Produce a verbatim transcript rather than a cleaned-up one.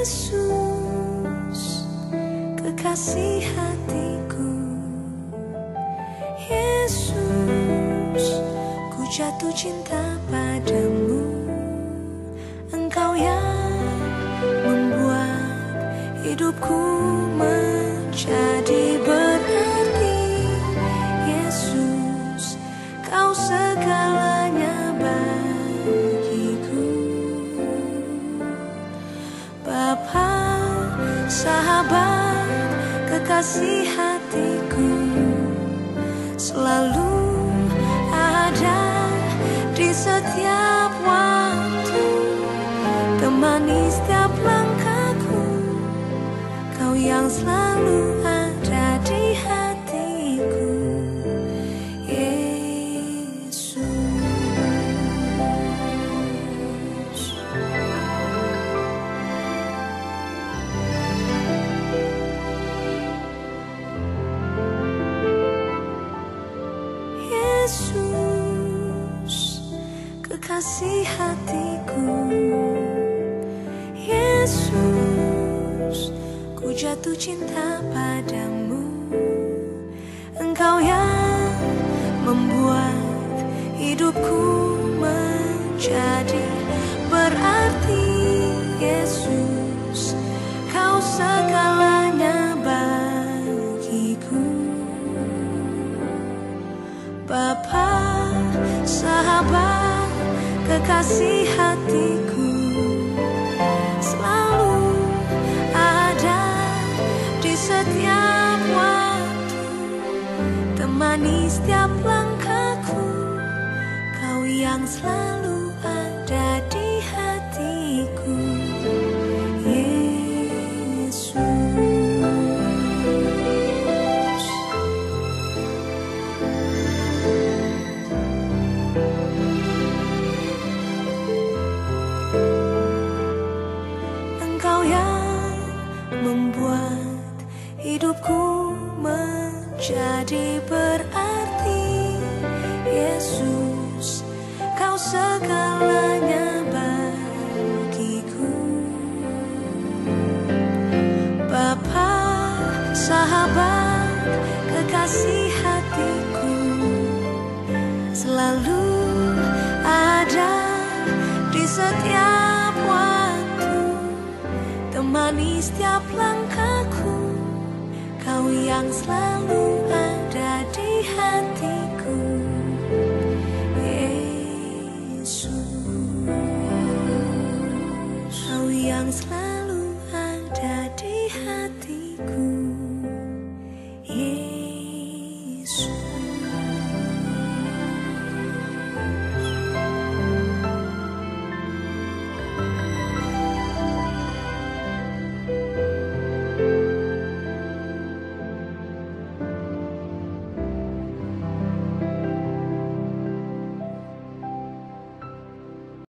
Yesus, kekasih hatiku. Yesus, ku jatuh cinta padamu. Engkau yang membuat hidupku menjadi berarti. Yesus, kau segalanya bagiku. Bapa, sahabat, kekasih hatiku, selalu ada di setiap waktu, temani setiap langkahku. Kau yang selalu ada di hatiku, Yesus. Yesus, kekasih hatiku. Yesus, ku jatuh cinta padamu. Engkau yang membuat hidupku menjadi berarti. Yesus, kau segalanya bagiku. Bapa, sahabat, kekasih hatiku, selalu ada di setiap waktu, temani setiap langkahku. Kau yang selalu ada di hatiku, Yesus. Engkau yang membuat hidupku menjadi berarti. Yesus, kau segalanya bagiku. Bapa, sahabat, kekasih hatiku, selalu ada di setiap waktu, temani setiap langkahku. Kau yang selalu ada di hati.